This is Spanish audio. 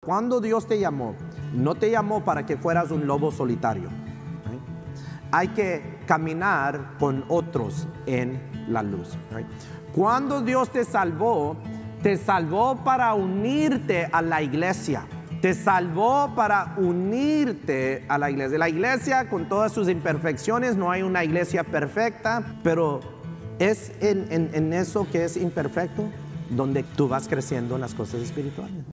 Cuando Dios te llamó, no te llamó para que fueras un lobo solitario. Hay que caminar con otros en la luz. Cuando Dios te salvó para unirte a la iglesia. Te salvó para unirte a la iglesia. La iglesia, con todas sus imperfecciones, no hay una iglesia perfecta, pero es en eso que es imperfecto donde tú vas creciendo en las cosas espirituales.